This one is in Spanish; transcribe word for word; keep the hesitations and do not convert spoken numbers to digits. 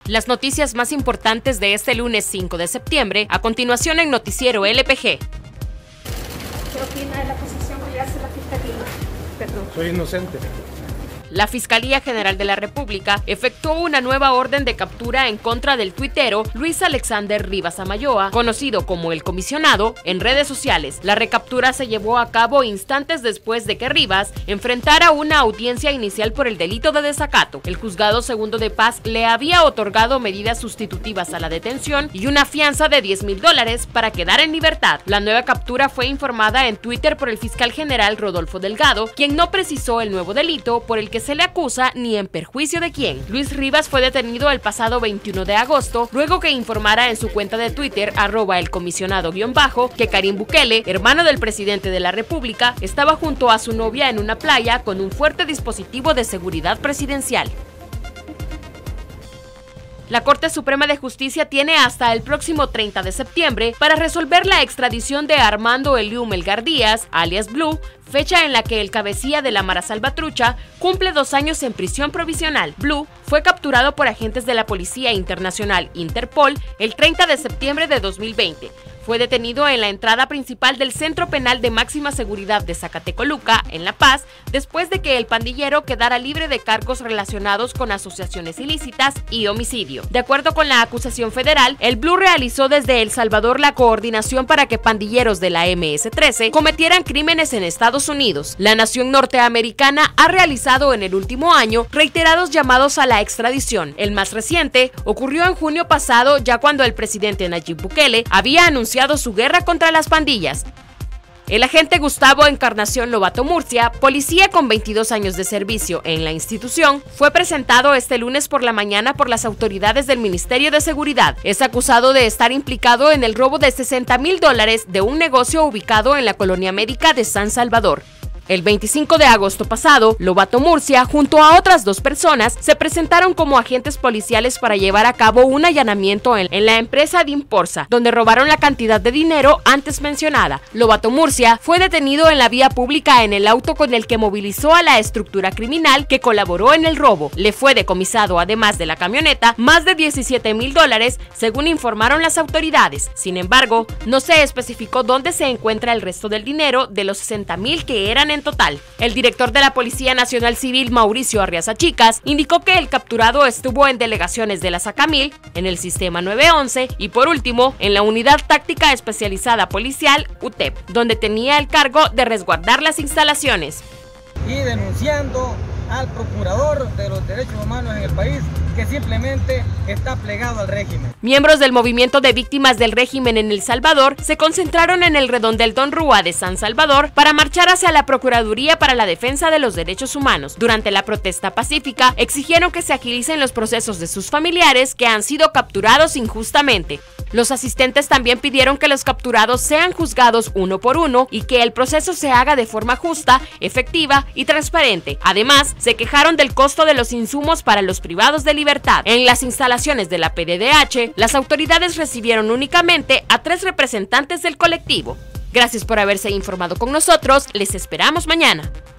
Las noticias más importantes de este lunes cinco de septiembre, a continuación en Noticiero L P G. ¿Qué opina de la acusación que hace la Fiscalía? Perdón. Soy inocente. La Fiscalía General de la República efectuó una nueva orden de captura en contra del tuitero Luis Alexander Rivas Amayoa, conocido como El Comisionado, en redes sociales. La recaptura se llevó a cabo instantes después de que Rivas enfrentara una audiencia inicial por el delito de desacato. El Juzgado Segundo de Paz le había otorgado medidas sustitutivas a la detención y una fianza de diez mil dólares para quedar en libertad. La nueva captura fue informada en Twitter por el fiscal general Rodolfo Delgado, quien no precisó el nuevo delito por el que se le acusa ni en perjuicio de quién. Luis Rivas fue detenido el pasado veintiuno de agosto, luego que informara en su cuenta de Twitter, arroba el comisionado guión bajo, que Karim Bukele, hermano del presidente de la República, estaba junto a su novia en una playa con un fuerte dispositivo de seguridad presidencial. La Corte Suprema de Justicia tiene hasta el próximo treinta de septiembre para resolver la extradición de Armando Eliú Melgar Díaz, alias Blue, fecha en la que el cabecilla de la Mara Salvatrucha cumple dos años en prisión provisional. Blue fue capturado por agentes de la Policía Internacional Interpol el treinta de septiembre de dos mil veinte. Fue detenido en la entrada principal del Centro Penal de Máxima Seguridad de Zacatecoluca, en La Paz, después de que el pandillero quedara libre de cargos relacionados con asociaciones ilícitas y homicidio. De acuerdo con la acusación federal, el Blue realizó desde El Salvador la coordinación para que pandilleros de la eme ese trece cometieran crímenes en Estados Unidos. La nación norteamericana ha realizado en el último año reiterados llamados a la extradición. El más reciente ocurrió en junio pasado, ya cuando el presidente Nayib Bukele había anunciado su guerra contra las pandillas. El agente Gustavo Encarnación Lobato Murcia, policía con veintidós años de servicio en la institución, fue presentado este lunes por la mañana por las autoridades del Ministerio de Seguridad. Es acusado de estar implicado en el robo de sesenta mil dólares de un negocio ubicado en la colonia médica de San Salvador. El veinticinco de agosto pasado, Lobato Murcia, junto a otras dos personas, se presentaron como agentes policiales para llevar a cabo un allanamiento en, en la empresa Dimporsa, donde robaron la cantidad de dinero antes mencionada. Lobato Murcia fue detenido en la vía pública en el auto con el que movilizó a la estructura criminal que colaboró en el robo. Le fue decomisado, además de la camioneta, más de diecisiete mil dólares, según informaron las autoridades. Sin embargo, no se especificó dónde se encuentra el resto del dinero de los sesenta mil que eran en total. El director de la Policía Nacional Civil, Mauricio Arriaza Chicas, indicó que el capturado estuvo en delegaciones de la Sacamil, en el Sistema nueve once y, por último, en la Unidad Táctica Especializada Policial, U T E P, donde tenía el cargo de resguardar las instalaciones. Y denunciando al procurador de los derechos humanos en el país, que simplemente está plegado al régimen. Miembros del movimiento de víctimas del régimen en El Salvador se concentraron en el redondel Don Rúa de San Salvador para marchar hacia la Procuraduría para la Defensa de los Derechos Humanos. Durante la protesta pacífica, exigieron que se agilicen los procesos de sus familiares que han sido capturados injustamente. Los asistentes también pidieron que los capturados sean juzgados uno por uno y que el proceso se haga de forma justa, efectiva y transparente. Además, se quejaron del costo de los insumos para los privados de libertad. En las instalaciones de la P D D H, las autoridades recibieron únicamente a tres representantes del colectivo. Gracias por haberse informado con nosotros, les esperamos mañana.